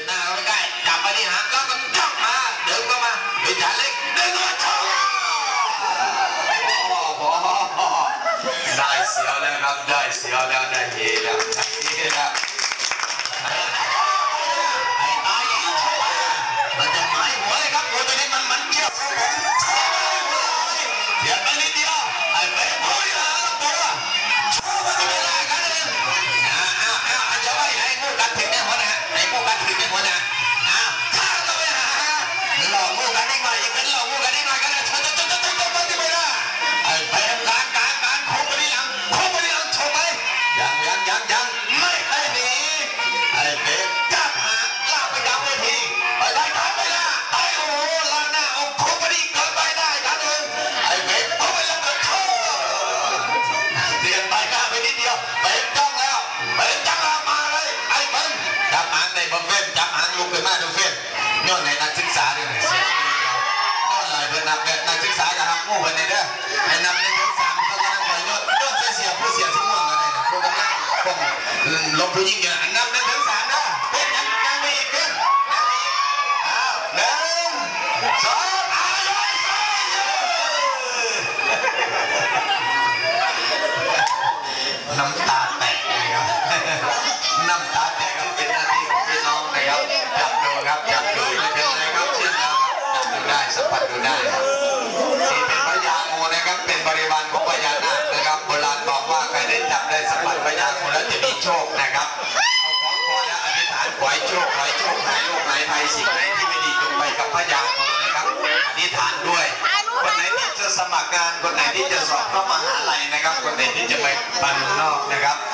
หน้าไม่ได้จับไปที่หางแล้วก็จับมาเดินเข้ามาเป็นจ่าเล็กเดินเข้ามาชกได้เสียวแล้วครับได้เสียวแล้วได้เฮแล้วเฮแล้วไอ้ตายยังชกมันจะหมายหัวเลยครับตัวนี้มันเชี่ยวเดี๋ยวไปนิดเดียวไอ้เป็นผู้ใหญ่แล้วตัวชกมันไม่ได้กันเลยจะไว้ไอ้งูกัดถึงได้หัวนะไอ้งูกัดถึงได้หัวนะข้าก็ไปหาหลอกงูกัดได้มาอีกเป็นหลอกงูกัดได้มากันนะฉันจะไม่ได้ไอ้เป็นการคงไปที่หลังชกไหมยังไม่ให้หนีไอ้เป็นจับหางลากไปกลางเวทีไปได้กันไปละไอ้โอ้ลาหน้าเอาคงไปที่เกินไปได้กันเองไอ้เป็นเอาไปแล้วก็โชว์เรียนไปหน้าไปนิดเดียวเป็นจ้องแล้วเป็นจังมาเลยไอ้เป็นจับหางในบังเฟ้นจับหางลุกขึ้นมาดูเฟ้นย้อนในนักศึกษาด้วยย้อนเลยเพื่อนนับนักศึกษากับทำงูเพื่อนในเด้อไอ้นับ1 ถึง 3ก็กำลังคอยย้อนเสียผู้เสียสิ่งม่วงอะไรนะพวกกำลังลบผู้ยิ่งอย่างนับ1 ถึง 3นะเฮ้ยยังไม่อีกขึ้น1 2น้ำตาแตกเลยครับน้ำตาแตกครับเป็นหน้าที่ของพี่น้องนะครับจับดูครับจับดูไม่เป็นไรครับเชื่อแล้วครับจับดูได้สัมผัสดูได้นี่เป็นพญางูนะครับเป็นบริวารของพญานาคนะครับโบราณบอกว่าใครได้จับได้สัมผัสพญางูแล้วจะมีโชคนะครับเอาของพอแล้วอธิษฐานขอให้โชคหายโรคหายภัยสิ่งไหนที่ไม่ดีจงไปกับพญางูนะครับอธิษฐานด้วยคนไหนที่จะสมัครงานคนไหนที่จะสอบเข้ามหาลัยนะครับคนไหนที่จะไปบ้านนอกนะครับ